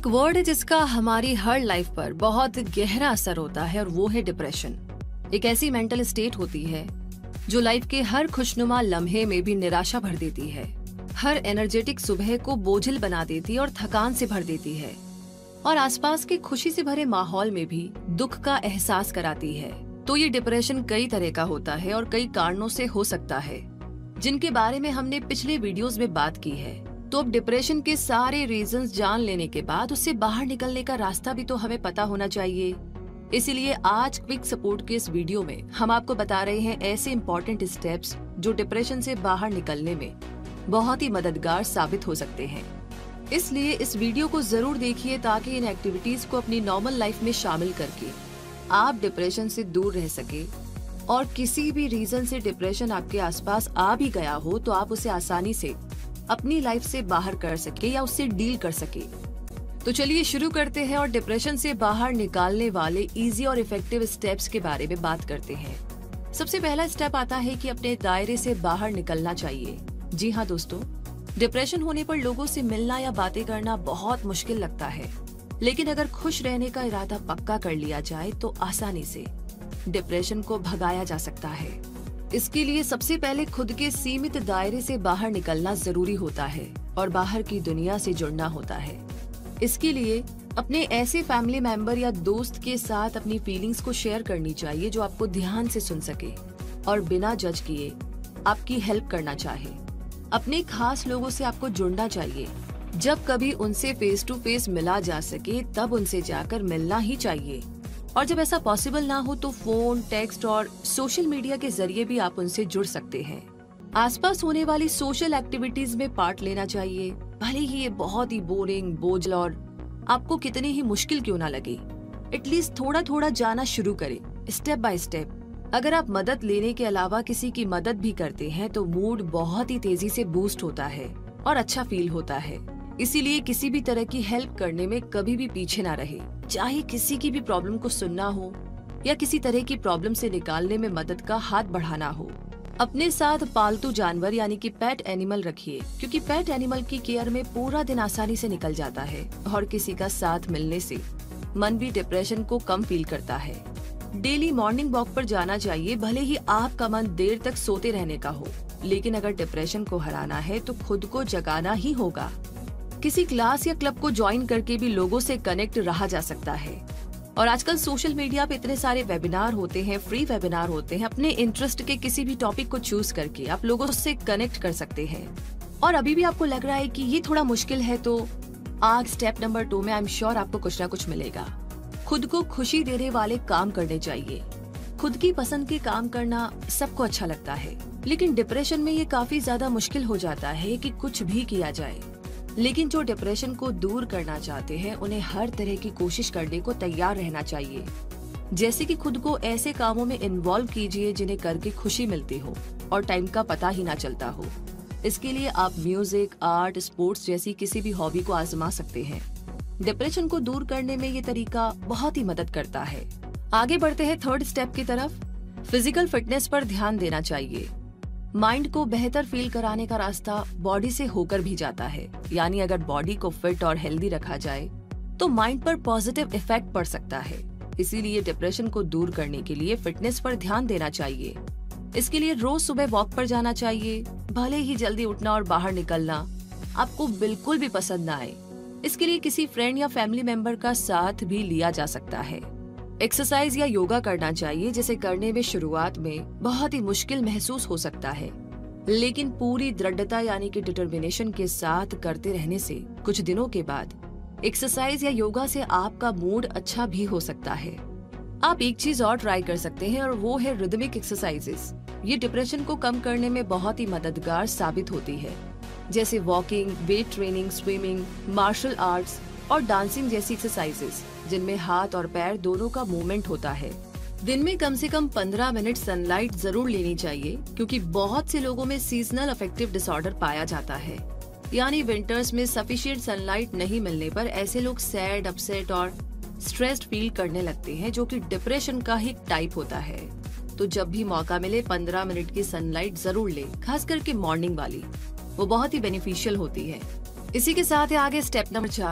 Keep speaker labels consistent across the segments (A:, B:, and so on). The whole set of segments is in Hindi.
A: एक वर्ड है जिसका हमारी हर लाइफ पर बहुत गहरा असर होता है और वो है डिप्रेशन। एक ऐसी मेंटल स्टेट होती है जो लाइफ के हर खुशनुमा लम्हे में भी निराशा भर देती है, हर एनर्जेटिक सुबह को बोझिल बना देती है और थकान से भर देती है, और आसपास के खुशी से भरे माहौल में भी दुख का एहसास कराती है। तो ये डिप्रेशन कई तरह का होता है और कई कारणों से हो सकता है, जिनके बारे में हमने पिछले वीडियोस में बात की है। तो अब डिप्रेशन के सारे रीजंस जान लेने के बाद उससे बाहर निकलने का रास्ता भी तो हमें पता होना चाहिए। इसीलिए आज क्विक सपोर्ट के इस वीडियो में हम आपको बता रहे हैं ऐसे इम्पोर्टेंट स्टेप्स जो डिप्रेशन से बाहर निकलने में बहुत ही मददगार साबित हो सकते हैं। इसलिए इस वीडियो को जरूर देखिए ताकि इन एक्टिविटीज को अपनी नॉर्मल लाइफ में शामिल करके आप डिप्रेशन से दूर रह सके, और किसी भी रीजन से डिप्रेशन आपके आसपास आ भी गया हो तो आप उसे आसानी से अपनी लाइफ से बाहर कर सके या उससे डील कर सके। तो चलिए शुरू करते हैं और डिप्रेशन से बाहर निकालने वाले इजी और इफेक्टिव स्टेप्स के बारे में बात करते हैं। सबसे पहला स्टेप आता है कि अपने दायरे से बाहर निकलना चाहिए। जी हाँ दोस्तों, डिप्रेशन होने पर लोगों से मिलना या बातें करना बहुत मुश्किल लगता है, लेकिन अगर खुश रहने का इरादा पक्का कर लिया जाए तो आसानी से डिप्रेशन को भगाया जा सकता है। इसके लिए सबसे पहले खुद के सीमित दायरे से बाहर निकलना जरूरी होता है और बाहर की दुनिया से जुड़ना होता है। इसके लिए अपने ऐसे फैमिली मेंबर या दोस्त के साथ अपनी फीलिंग्स को शेयर करनी चाहिए जो आपको ध्यान से सुन सके और बिना जज किए आपकी हेल्प करना चाहे। अपने खास लोगों से आपको जुड़ना चाहिए। जब कभी उनसे फेस टू फेस मिला जा सके तब उनसे जाकर मिलना ही चाहिए, और जब ऐसा पॉसिबल ना हो तो फोन, टेक्स्ट और सोशल मीडिया के जरिए भी आप उनसे जुड़ सकते हैं। आसपास होने वाली सोशल एक्टिविटीज में पार्ट लेना चाहिए, भले ही ये बहुत ही बोरिंग, बोझल और आपको कितनी ही मुश्किल क्यों ना लगे। एटलीस्ट थोड़ा थोड़ा जाना शुरू करें, स्टेप बाय स्टेप। अगर आप मदद लेने के अलावा किसी की मदद भी करते हैं तो मूड बहुत ही तेजी से बूस्ट होता है और अच्छा फील होता है। इसीलिए किसी भी तरह की हेल्प करने में कभी भी पीछे ना रहे, चाहे किसी की भी प्रॉब्लम को सुनना हो या किसी तरह की प्रॉब्लम से निकालने में मदद का हाथ बढ़ाना हो। अपने साथ पालतू जानवर यानी कि पेट एनिमल रखिए, क्योंकि पेट एनिमल की केयर में पूरा दिन आसानी से निकल जाता है और किसी का साथ मिलने से मन भी डिप्रेशन को कम फील करता है। डेली मॉर्निंग वॉक पर जाना चाहिए, भले ही आपका मन देर तक सोते रहने का हो, लेकिन अगर डिप्रेशन को हराना है तो खुद को जगाना ही होगा। किसी क्लास या क्लब को ज्वाइन करके भी लोगों से कनेक्ट रहा जा सकता है, और आजकल सोशल मीडिया पे इतने सारे वेबिनार होते हैं, फ्री वेबिनार होते हैं। अपने इंटरेस्ट के किसी भी टॉपिक को चूज करके आप लोगों से कनेक्ट कर सकते हैं। और अभी भी आपको लग रहा है कि ये थोड़ा मुश्किल है तो आज स्टेप नंबर 2 में आई एम श्योर आपको कुछ ना कुछ मिलेगा। खुद को खुशी देने वाले काम करने चाहिए। खुद की पसंद के काम करना सबको अच्छा लगता है, लेकिन डिप्रेशन में ये काफी ज्यादा मुश्किल हो जाता है कि कुछ भी किया जाए। लेकिन जो डिप्रेशन को दूर करना चाहते हैं उन्हें हर तरह की कोशिश करने को तैयार रहना चाहिए। जैसे कि खुद को ऐसे कामों में इन्वॉल्व कीजिए जिन्हें करके खुशी मिलती हो और टाइम का पता ही ना चलता हो। इसके लिए आप म्यूजिक, आर्ट, स्पोर्ट्स जैसी किसी भी हॉबी को आजमा सकते हैं। डिप्रेशन को दूर करने में ये तरीका बहुत ही मदद करता है। आगे बढ़ते हैं थर्ड स्टेप की तरफ। फिजिकल फिटनेस पर ध्यान देना चाहिए। माइंड को बेहतर फील कराने का रास्ता बॉडी से होकर भी जाता है, यानी अगर बॉडी को फिट और हेल्दी रखा जाए तो माइंड पर पॉजिटिव इफेक्ट पड़ सकता है। इसीलिए डिप्रेशन को दूर करने के लिए फिटनेस पर ध्यान देना चाहिए। इसके लिए रोज सुबह वॉक पर जाना चाहिए, भले ही जल्दी उठना और बाहर निकलना आपको बिल्कुल भी पसंद न आए। इसके लिए किसी फ्रेंड या फैमिली मेंबर का साथ भी लिया जा सकता है। एक्सरसाइज या योगा करना चाहिए, जिसे करने में शुरुआत में बहुत ही मुश्किल महसूस हो सकता है, लेकिन पूरी दृढ़ता यानी कि डिटर्मिनेशन के साथ करते रहने से कुछ दिनों के बाद एक्सरसाइज या योगा से आपका मूड अच्छा भी हो सकता है। आप एक चीज और ट्राई कर सकते हैं और वो है रिदमिक एक्सरसाइजेस। ये डिप्रेशन को कम करने में बहुत ही मददगार साबित होती है, जैसे walking, weight training, swimming, martial arts और डांसिंग जैसी एक्सरसाइजेस जिनमें हाथ और पैर दोनों का मूवमेंट होता है। दिन में कम से कम 15 मिनट सनलाइट जरूर लेनी चाहिए, क्योंकि बहुत से लोगों में सीजनल अफेक्टिव डिसऑर्डर पाया जाता है, यानी विंटर्स में सफिशिएंट सनलाइट नहीं मिलने पर ऐसे लोग सैड, अपसेट और स्ट्रेस्ड फील करने लगते हैं, जो कि डिप्रेशन का ही टाइप होता है। तो जब भी मौका मिले 15 मिनट की सनलाइट जरूर ले, खास करके मॉर्निंग वाली, वो बहुत ही बेनिफिशियल होती है। इसी के साथ है आगे स्टेप नंबर 4,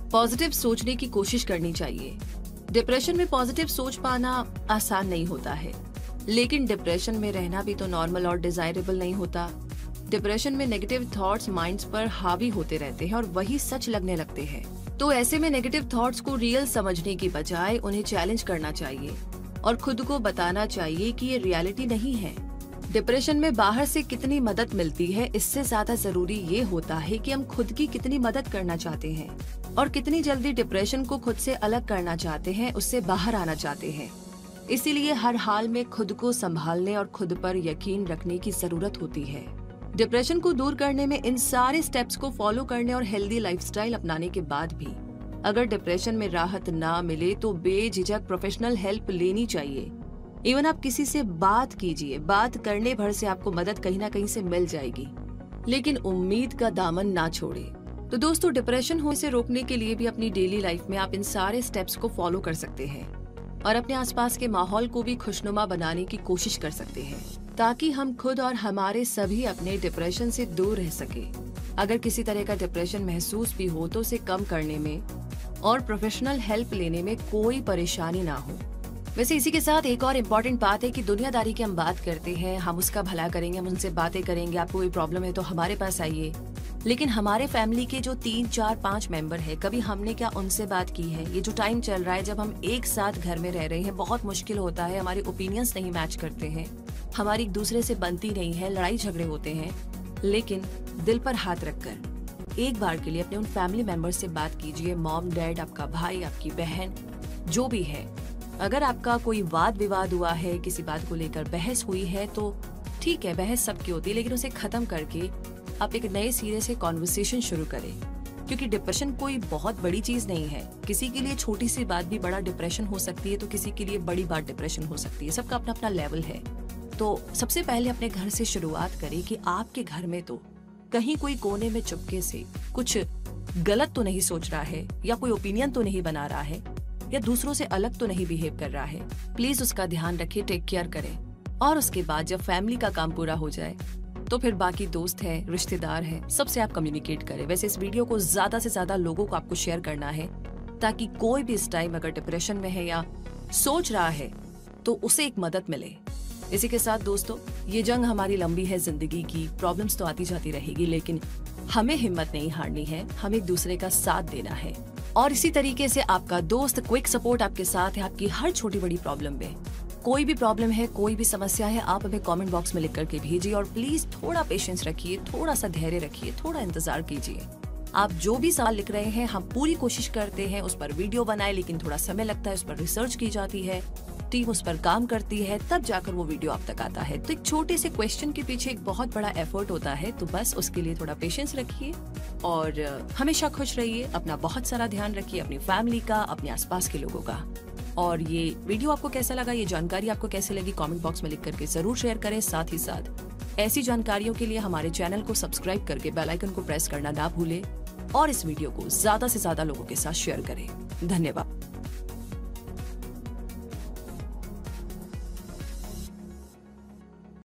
A: पॉजिटिव सोचने की कोशिश करनी चाहिए। डिप्रेशन में पॉजिटिव सोच पाना आसान नहीं होता है, लेकिन डिप्रेशन में रहना भी तो नॉर्मल और डिजायरेबल नहीं होता। डिप्रेशन में नेगेटिव थॉट्स माइंड्स पर हावी होते रहते हैं और वही सच लगने लगते हैं। तो ऐसे में नेगेटिव थॉट्स को रियल समझने की बजाय उन्हें चैलेंज करना चाहिए और खुद को बताना चाहिए कि ये रियलिटी नहीं है। डिप्रेशन में बाहर से कितनी मदद मिलती है, इससे ज्यादा जरूरी ये होता है कि हम खुद की कितनी मदद करना चाहते हैं और कितनी जल्दी डिप्रेशन को खुद से अलग करना चाहते हैं, उससे बाहर आना चाहते हैं। इसीलिए हर हाल में खुद को संभालने और खुद पर यकीन रखने की जरूरत होती है। डिप्रेशन को दूर करने में इन सारे स्टेप्स को फॉलो करने और हेल्दी लाइफस्टाइल अपनाने के बाद भी अगर डिप्रेशन में राहत ना मिले तो बेझिझक प्रोफेशनल हेल्प लेनी चाहिए। इवन आप किसी से बात कीजिए, बात करने भर से आपको मदद कहीं ना कहीं से मिल जाएगी, लेकिन उम्मीद का दामन ना छोड़े। तो दोस्तों, डिप्रेशन होने से रोकने के लिए भी अपनी डेली लाइफ में आप इन सारे स्टेप्स को फॉलो कर सकते हैं और अपने आसपास के माहौल को भी खुशनुमा बनाने की कोशिश कर सकते हैं, ताकि हम खुद और हमारे सभी अपने डिप्रेशन से दूर रह सके। अगर किसी तरह का डिप्रेशन महसूस भी हो तो उसे कम करने में और प्रोफेशनल हेल्प लेने में कोई परेशानी ना हो। वैसे इसी के साथ एक और इम्पोर्टेंट बात है कि दुनियादारी की हम बात करते हैं, हम उसका भला करेंगे, हम उनसे बातें करेंगे, आपको कोई प्रॉब्लम है तो हमारे पास आइए, लेकिन हमारे फैमिली के जो 3, 4, 5 मेंबर है, कभी हमने क्या उनसे बात की है? ये जो टाइम चल रहा है जब हम एक साथ घर में रह रहे हैं, बहुत मुश्किल होता है, हमारे ओपिनियंस नहीं मैच करते हैं, हमारी एक दूसरे से बनती नहीं है, लड़ाई झगड़े होते हैं, लेकिन दिल पर हाथ रखकर एक बार के लिए अपने उन फैमिली मेंबर से बात कीजिए। मॉम, डैड, आपका भाई, आपकी बहन, जो भी है। अगर आपका कोई वाद विवाद हुआ है, किसी बात को लेकर बहस हुई है, तो ठीक है, बहस सबकी होती है, लेकिन उसे खत्म करके आप एक नए सिरे से कॉन्वर्सेशन शुरू करें, क्योंकि डिप्रेशन कोई बहुत बड़ी चीज नहीं है। किसी के लिए छोटी सी बात भी बड़ा डिप्रेशन हो सकती है, तो किसी के लिए बड़ी बात डिप्रेशन हो सकती है। सबका अपना अपना लेवल है। तो सबसे पहले अपने घर से शुरुआत करें कि आपके घर में तो कहीं कोई कोने में चुपके से कुछ गलत तो नहीं सोच रहा है, या कोई ओपिनियन तो नहीं बना रहा है, या दूसरों से अलग तो नहीं बिहेव कर रहा है। प्लीज उसका ध्यान रखिए, टेक केयर करें। और उसके बाद जब फैमिली का काम पूरा हो जाए तो फिर बाकी दोस्त है, रिश्तेदार है, सबसे आप कम्युनिकेट करें। वैसे इस वीडियो को ज्यादा से ज्यादा लोगों को आपको शेयर करना है, ताकि कोई भी इस टाइम अगर डिप्रेशन में है या सोच रहा है तो उसे एक मदद मिले। इसी के साथ दोस्तों, ये जंग हमारी लंबी है जिंदगी की, प्रॉब्लम्स तो आती जाती रहेगी, लेकिन हमें हिम्मत नहीं हारनी है, हमें एक दूसरे का साथ देना है। और इसी तरीके से आपका दोस्त क्विक सपोर्ट आपके साथ है आपकी हर छोटी बड़ी प्रॉब्लम में। कोई भी प्रॉब्लम है, कोई भी समस्या है, आप हमें कमेंट बॉक्स में लिख करके भेजिए और प्लीज थोड़ा पेशेंस रखिए, थोड़ा सा धैर्य रखिए, थोड़ा इंतजार कीजिए। आप जो भी सवाल लिख रहे हैं, हम पूरी कोशिश करते हैं उस पर वीडियो बनाए, लेकिन थोड़ा समय लगता है, उस पर रिसर्च की जाती है, टीम उस पर काम करती है, तब जाकर वो वीडियो आप तक आता है। तो एक छोटे से क्वेश्चन के पीछे एक बहुत बड़ा एफर्ट होता है, तो बस उसके लिए थोड़ा पेशेंस रखिए और हमेशा खुश रहिए। अपना बहुत सारा ध्यान रखिए, अपनी फैमिली का, अपने आसपास के लोगों का। और ये वीडियो आपको कैसा लगा, ये जानकारी आपको कैसे लगी, कमेंट बॉक्स में लिख करके जरूर शेयर करें। साथ ही साथ ऐसी जानकारियों के लिए हमारे चैनल को सब्सक्राइब करके बेल आइकन को प्रेस करना ना भूलें और इस वीडियो को ज्यादा से ज्यादा लोगों के साथ शेयर करें। धन्यवाद।